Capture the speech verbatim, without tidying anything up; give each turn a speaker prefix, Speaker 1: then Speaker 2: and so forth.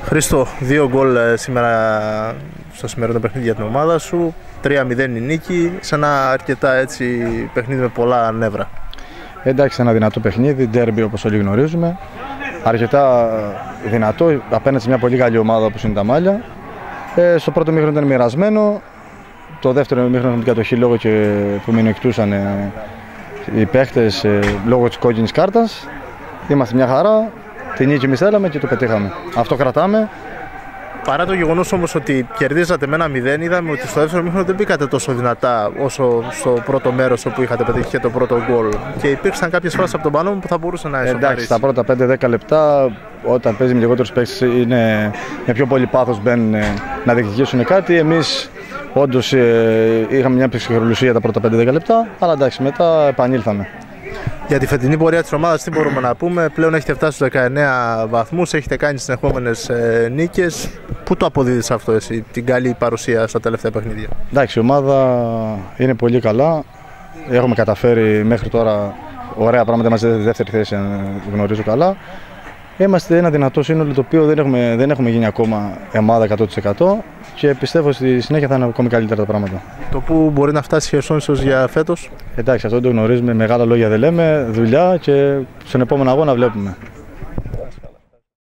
Speaker 1: Χρήστο, δύο γκολ σήμερα στο σημερινό παιχνίδι για την ομάδα σου. τρία μηδέν η νίκη, σε ένα αρκετά έτσι παιχνίδι με πολλά νεύρα.
Speaker 2: Εντάξει, ένα δυνατό παιχνίδι, ντέρμπι όπως όλοι γνωρίζουμε. Αρκετά δυνατό απέναντι σε μια πολύ καλή ομάδα όπως είναι τα Μάλια. Ε, στο πρώτο μήχρονο ήταν μοιρασμένο. Το δεύτερο μήχρονο είχαμε την κατοχή λόγω και που μειονεκτούσαν ε, οι παίχτες ε, λόγω της κόκκινης κάρτας. Είμαστε μια χαρά. Την νίκη εμείς θέλαμε και το πετύχαμε. Αυτό κρατάμε.
Speaker 1: Παρά το γεγονός όμως ότι κερδίζατε με ένα μηδέν, είδαμε ότι στο δεύτερο μήχρονο δεν μπήκατε τόσο δυνατά όσο στο πρώτο μέρος όπου είχατε πετύχει και το πρώτο γκολ. Και υπήρξαν κάποιες φάσεις από τον Πανόμου που θα μπορούσαν να ισοφαρίσει.
Speaker 2: Εντάξει, τα πρώτα πέντε δέκα λεπτά, όταν παίζει με λιγότερους παίκτες, είναι με πιο πολύ πάθος μπαίνουν να διεκδικήσουν κάτι. Εμείς όντως είχαμε μια ψυχολογία τα πρώτα πέντε δέκα λεπτά, αλλά εντάξει, μετά επανήλθαμε.
Speaker 1: Για τη φετινή πορεία της ομάδας τι μπορούμε να πούμε? Πλέον έχετε φτάσει στους δεκαεννέα βαθμούς, έχετε κάνει συνεχόμενες ε, νίκες. Πού το αποδίδεις αυτό εσύ, την καλή παρουσία στα τελευταία παιχνίδια?
Speaker 2: Εντάξει, η ομάδα είναι πολύ καλά. Έχουμε καταφέρει μέχρι τώρα ωραία πράγματα, είμαστε στη δεύτερη θέση, αν γνωρίζω καλά. Είμαστε ένα δυνατό σύνολο το οποίο δεν έχουμε, δεν έχουμε γίνει ακόμα ομάδα εκατό τοις εκατό και πιστεύω στη συνέχεια θα είναι ακόμη καλύτερα τα πράγματα.
Speaker 1: Το πού μπορεί να φτάσει η Χερσόνησος για φέτος?
Speaker 2: Εντάξει, αυτό το γνωρίζουμε, μεγάλα λόγια δεν λέμε, δουλειά και στον επόμενο αγώνα βλέπουμε.